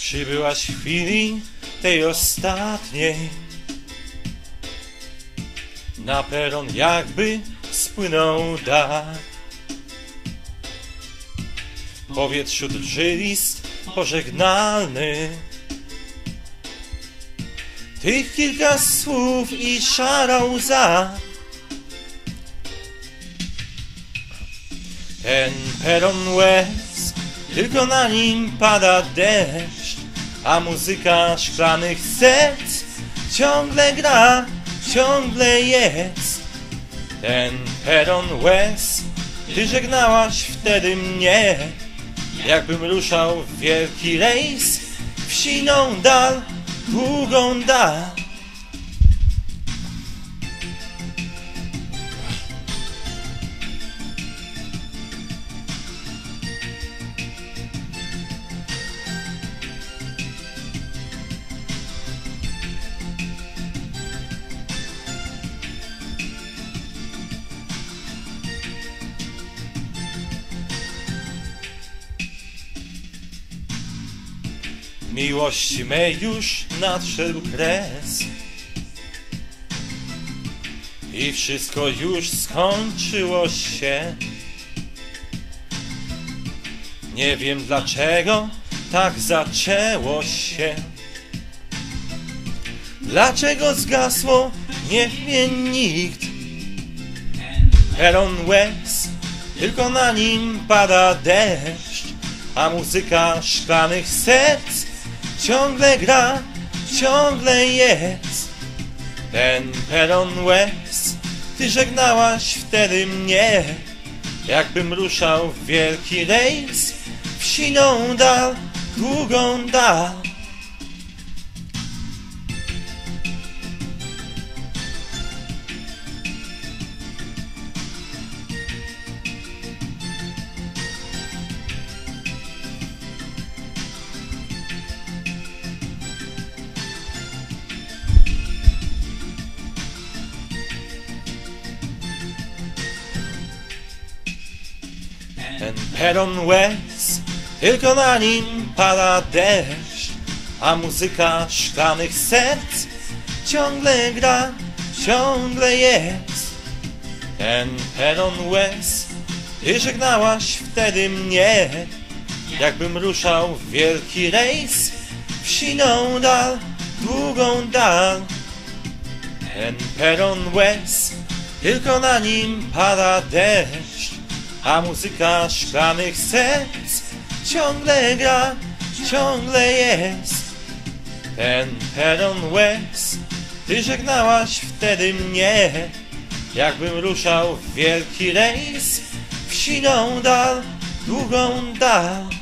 Przybyłaś w chwili tej ostatniej, na peron jakby spłynął dach. W powietrzu drży list pożegnalny, tych kilka słów i szara łza. Ten peron łez, tylko na nim pada deszcz, a muzyka szklanych serc ciągle gra, ciągle jest. Ten peron łez, ty żegnałaś wtedy mnie, jakbym ruszał w wielki rejs, w siną dal, długą dal. Miłości mej już nadszedł kres i wszystko już skończyło się. Nie wiem dlaczego tak zaczęło się, dlaczego zgasło, nie wie nikt. Peron łez, tylko na nim pada deszcz, a muzyka szklanych serc ciągle gra, ciągle jest. Ten peron łez, ty żegnałaś wtedy mnie, jakbym ruszał w wielki rejs, w siną dal, długą dal. Ten peron łez, tylko na nim pada deszcz, a muzyka szklanych serc ciągle gra, ciągle jest. Ten peron łez, ty żegnałaś wtedy mnie, jakbym ruszał w wielki rejs, w siną dal, długą dal. Ten peron łez, tylko na nim pada deszcz, a muzyka szklanych serc ciągle gra, ciągle jest. Ten peron łez, ty żegnałaś wtedy mnie, jakbym ruszał w wielki rejs, w siną dal, długą dal.